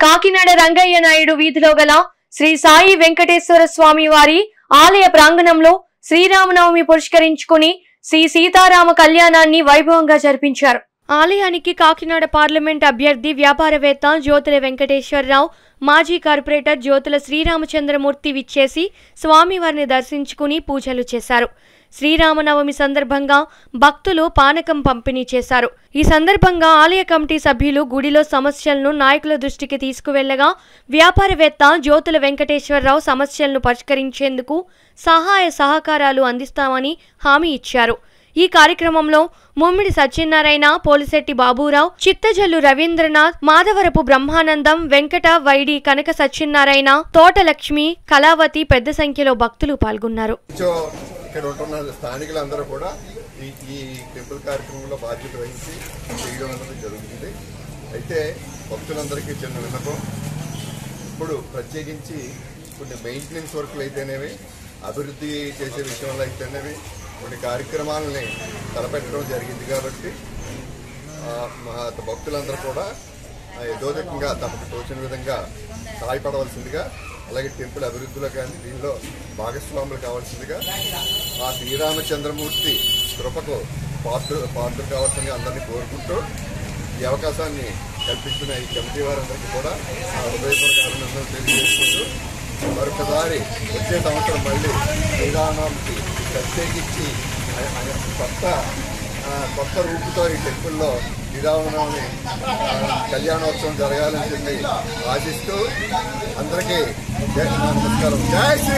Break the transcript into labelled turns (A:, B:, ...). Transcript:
A: కాకినాడ రంగయ్య నాయుడు వీధిలో గల శ్రీ సాయి వెంకటేశ్వర స్వామి వారి ఆలయ ప్రాంగణంలో శ్రీరామనవమి పురస్కరించుకుని శ్రీ సీతారామ కళ్యాణాన్ని వైభవంగా జరిపించారు. ఆలయానికి కాకినాడ పార్లమెంట్ అభ్యర్థి వ్యాపారవేత్త జ్యోతుల వెంకటేశ్వరరావు, మాజీ కార్పొరేటర్ జ్యోతుల శ్రీరామచంద్రమూర్తి విచ్చేసి స్వామివారిని దర్శించుకుని పూజలు చేశారు. శ్రీరామనవమి సందర్భంగా భక్తులు పానకం పంపిణీ చేశారు. ఈ సందర్భంగా ఆలయ కమిటీ సభ్యులు గుడిలో సమస్యలను నాయకుల దృష్టికి తీసుకువెళ్లగా వ్యాపారవేత్త జ్యోతుల వెంకటేశ్వరరావు సమస్యలను పరిష్కరించేందుకు సహాయ సహకారాలు అందిస్తామని హామీ ఇచ్చారు. ఈ కార్యక్రమంలో ముమ్మిడి సత్యనారాయణ, పోలిశెట్టి బాబురావు, చిత్తజల్లు రవీంద్రనాథ్, మాధవరపు బ్రహ్మానందం, వెంకట, వైడి, కనక సత్యనారాయణ, తోటలక్ష్మి, కళావతి పెద్ద సంఖ్యలో భక్తులు పాల్గొన్నారు.
B: ఇక్కడ ఉంటున్న స్థానికులందరూ కూడా ఈ టెంపుల్ కార్యక్రమంలో బాధ్యత వహించి చేయడం అనేది జరుగుతుంది. అయితే భక్తులందరికీ చిన్న విన్నపం, ఇప్పుడు ప్రత్యేకించి కొన్ని మెయింటెనెన్స్ వర్క్లు అయితేనేవి, అభివృద్ధి చేసే విషయంలో అయితేనేవి కొన్ని కార్యక్రమాలని తలపెట్టడం జరిగింది. కాబట్టి మా భక్తులందరూ కూడా యథోచితంగా తమకు తోచిన విధంగా సహాయపడవలసిందిగా, అలాగే టెంపుల్ అభివృద్ధిలో కానీ దీనిలో భాగస్వాములు కావాల్సిందిగా ఆ శ్రీరామచంద్రమూర్తి కృపకు పాత్ర కావాల్సిందిగా అందరినీ కోరుకుంటూ ఈ అవకాశాన్ని కల్పించిన ఈ కమిటీ వారందరికీ కూడా హృదయపూర్వక అభినందనలు తెలియజేసుకుంటూ మరొకసారి వచ్చే సంవత్సరం మళ్ళీ శ్రీరామనవమికి ప్రత్యేకించి కొత్త రూపుతో ఈ టెంపుల్లో శ్రీరామనవమి కళ్యాణోత్సవం జరగాలని చెప్పి ఆశిస్తూ అందరికీ నమస్కారం. జై శ్రీ